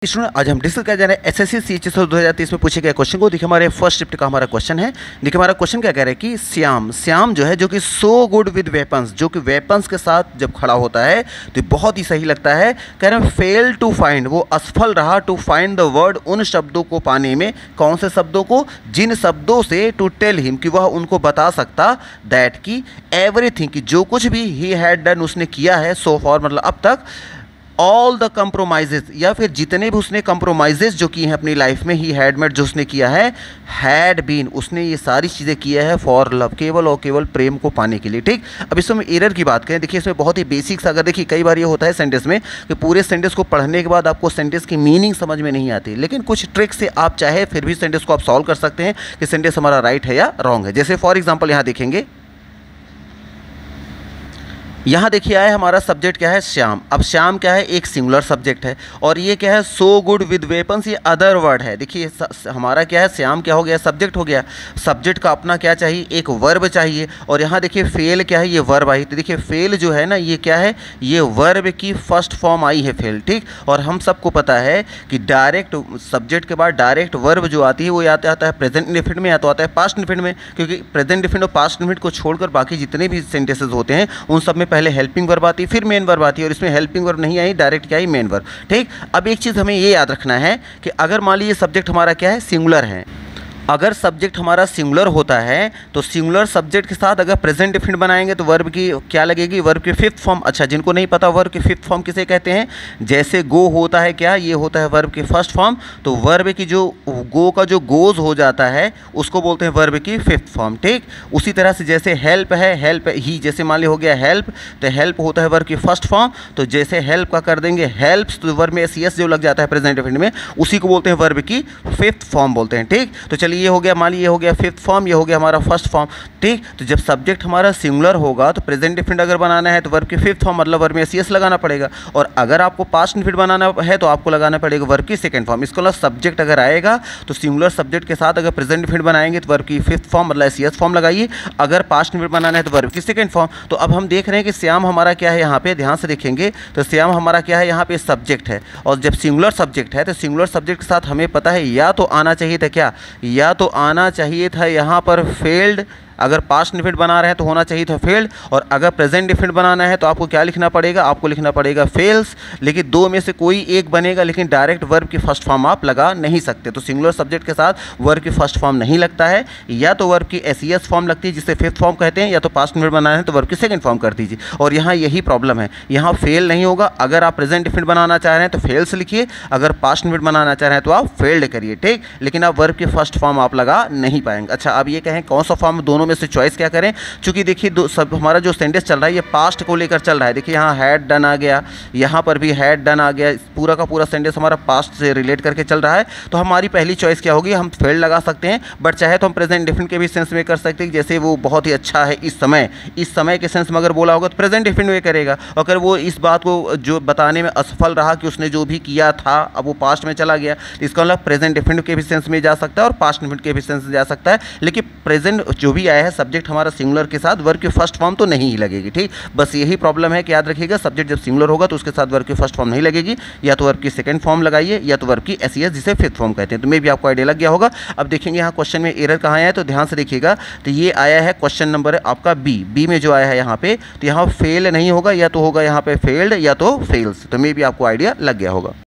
Student आज हम discuss कर जा रहे हैं एसएससी सीएचएस 2023 में पूछे गए क्वेश्चन को। देखिए हमारे फर्स्ट शिफ्ट का हमारा क्वेश्चन है। देखिए हमारा क्वेश्चन क्या कह रहा है कि श्याम जो है जो कि सो गुड विद वेपन्स, जो कि वेपन्स के साथ जब खड़ा होता है तो बहुत ही सही लगता है। कह रहे हैं फेल टू फाइंड, वो असफल रहा टू फाइंड द वर्ड, उन शब्दों को पाने में। कौन से शब्दों को? जिन शब्दों से टू टेल हिम, कि वह उनको बता सकता, दैट की एवरीथिंग, कि जो कुछ भी ही हैड डन, उसने किया है, सो फॉर मतलब अब तक, ऑल द कंप्रोमाइजेज, या फिर जितने भी उसने कंप्रोमाइजेज जो किए हैं अपनी लाइफ में, ही हैड मेड, जो उसने किया है, हैड बीन, उसने ये सारी चीज़ें किया है फॉर लव, केवल और केवल प्रेम को पाने के लिए। ठीक, अब इसमें एरर की बात करें, देखिए इसमें बहुत ही बेसिक्स, अगर देखिए कई बार ये होता है सेंटेंस में कि पूरे सेंटेंस को पढ़ने के बाद आपको सेंटेंस की मीनिंग समझ में नहीं आती, लेकिन कुछ ट्रिक से आप चाहे फिर भी सेंटेंस को आप सॉल्व कर सकते हैं कि सेंटेंस हमारा राइट है या रॉन्ग है। जैसे फॉर एग्जाम्पल यहाँ देखेंगे, यहाँ देखिए आया हमारा सब्जेक्ट क्या है, श्याम। अब श्याम क्या है, एक सिंगुलर सब्जेक्ट है, और ये क्या है, सो गुड विद वेपन्स, ये अदर वर्ड है। देखिए हमारा क्या है, श्याम क्या हो गया, सब्जेक्ट हो गया। सब्जेक्ट का अपना क्या चाहिए, एक वर्ब चाहिए, और यहाँ देखिए फेल क्या है, ये वर्ब आई। तो देखिए फेल जो है ना, ये क्या है, ये वर्ब की फर्स्ट फॉर्म आई है फेल। ठीक, और हम सबको पता है कि डायरेक्ट सब्जेक्ट के बाद डायरेक्ट वर्ब जो आती है वो आता है प्रेजेंट इंडेफिनिट में, या तो आता है पास्ट इंडेफिनिट में, क्योंकि प्रेजेंट इंडेफिनिट और पास्ट इंडेफिनिट को छोड़कर बाकी जितने भी सेंटेंसेस होते हैं उन सब में पहले हेल्पिंग वर्ब आती है, फिर मेन वर्ब आती है, और इसमें हेल्पिंग वर्ब नहीं आई, डायरेक्ट क्या आई, मेन वर्ब। ठीक, अब एक चीज़ हमें ये याद रखना है कि अगर मान लीजिए सब्जेक्ट हमारा क्या है, सिंगुलर है, अगर सब्जेक्ट हमारा सिंगुलर होता है तो सिंगुलर सब्जेक्ट के साथ अगर प्रेजेंट इंडेफिनिट बनाएंगे तो वर्ब की क्या लगेगी, वर्ब की फिफ्थ फॉर्म। अच्छा, जिनको नहीं पता वर्ब की फिफ्थ फॉर्म किसे कहते हैं, जैसे गो होता है क्या, ये होता है वर्ब की फर्स्ट फॉर्म, तो वर्ब की जो गो का जो गोज हो जाता है उसको बोलते हैं वर्ब की फिफ्थ फॉर्म। ठीक, उसी तरह से जैसे हेल्प है, हेल्प ही, जैसे मान ली हो गया हेल्प, तो हेल्प होता है वर्ब की फर्स्ट फॉर्म, तो जैसे हेल्प का कर देंगे हेल्प्स, तो वर्ब में एस जो लग जाता है प्रेजेंट इंडेफिनिट में, उसी को बोलते हैं वर्ब की फिफ्थ फॉर्म बोलते हैं। ठीक, तो चलिए ये हो गया, मान लीजिए ये हो गया फिफ्थ फॉर्म, ये हो गया हमारा फर्स्ट फॉर्म। ठीक, तो जब सब्जेक्ट हमारा सिंगुलर होगा तो प्रेजेंट इंडेफिनिट अगर बनाना है तो वर्ब की फिफ्थ फॉर्म मतलब वर्ब में एस लगाना पड़ेगा, और अगर आपको पास्ट इंडेफिनिट बनाना है तो आपको लगाना पड़ेगा वर्ब की सेकंड फॉर्म। इसको मतलब सब्जेक्ट अगर आएगा तो सिंगुलर सब्जेक्ट के साथ अगर प्रेजेंट इंडेफिनिट बनाएंगे तो वर्ब की फिफ्थ फॉर्म मतलब एस फॉर्म लगाइए, अगर पास्ट इंडेफिनिट बनाना है तो वर्ब की सेकंड फॉर्म। तो अब हम देख रहे हैं कि श्याम हमारा क्या है, यहाँ पे ध्यान से देखेंगे तो श्याम हमारा क्या है, यहाँ पे सब्जेक्ट है, और जब सिंगुलर सब्जेक्ट है तो सिंगुलर सब्जेक्ट के साथ हमें पता है या तो आना चाहिए था क्या, या तो आना चाहिए था यहाँ पर फेल्ड, अगर पास्ट इंडेफिनिट बना रहे हैं तो होना चाहिए था फेल्ड, और अगर प्रेजेंट इंडेफिनिट बनाना है तो आपको क्या लिखना पड़ेगा, आपको लिखना पड़ेगा फेल्स। लेकिन दो में से कोई एक बनेगा, लेकिन डायरेक्ट वर्ब की फर्स्ट फॉर्म आप लगा नहीं सकते। तो सिंगुलर सब्जेक्ट के साथ वर्ब की फर्स्ट फॉर्म नहीं लगता है, या तो वर्ब की एस फॉर्म लगती है जिसे फिफ्थ फॉर्म कहते हैं, या तो पास्ट इंडेफिनिट बनाना है तो वर्ब की सेकंड फॉर्म कर दीजिए। और यहाँ यही प्रॉब्लम है, यहाँ फेल नहीं होगा। अगर आप प्रेजेंट इंडेफिनिट बनाना चाह रहे हैं तो फेल्स लिखिए, अगर पास्ट इंडेफिनिट बनाना चाह रहे हैं तो आप फेल्ड करिए। ठीक, लेकिन आप वर्ब की फर्स्ट फॉर्म आप लगा नहीं पाएंगे। अच्छा, अब ये कहें कौन सा फॉर्म, दोनों में से चॉइस क्या करें, चूंकि देखिए सब हमारा जो सेंटेंस चल रहा है ये पास्ट को लेकर चल रहा है। देखिए यहाँ हैड डन आ गया, यहाँ पर भी हैड डन आ गया, पूरा का पूरा सेंटेंस हमारा पास्ट से रिलेट करके चल रहा है। तो हमारी पहली चॉइस क्या होगी, हम फेल्ड लगा सकते हैं, बट चाहे तो हम प्रेजेंट इंडेफिनिट के भी सेंस में कर सकते हैं, जैसे वो बहुत ही अच्छा है इस समय के सेंस में अगर बोला होगा तो प्रेजेंट इंडेफिनिट में करेगा। और अगर वो इस बात को जो बताने में असफल रहा कि उसने जो भी किया था अब वो पास्ट में चला गया, तो इसका मतलब प्रेजेंट इंडेफिनिट के भी सेंस में जा सकता है और पास्ट इंडेफिनिट के भी सेंस में जा सकता है। लेकिन प्रेजेंट जो भी आया है सब्जेक्ट हमारा सिंगुलर के साथ वर्ब की फर्स्ट फॉर्म तो नहीं ही लगेगी। ठीक, बस यही प्रॉब्लम है कि याद रखिएगा सब्जेक्ट जब सिंगुलर होगा तो उसके साथ वर्ब की फर्स्ट फॉर्म नहीं लगेगी, या तो वर्ब की सेकंड फॉर्म लगाइए, या तो वर्ब की एस जिसे फिफ्थ फॉर्म कहते हैं। तो मे भी आपको आइडिया लग गया होगा। अब देखेंगे यहाँ क्वेश्चन में एरर कहाँ आया है, तो ध्यान से देखिएगा। तो ये आया है क्वेश्चन नंबर आपका बी में जो आया है यहाँ पे, तो यहाँ फेल नहीं होगा, या तो होगा यहाँ पे फेल्ड या तो फेल्स। तो मे भी आपको आइडिया लग गया होगा।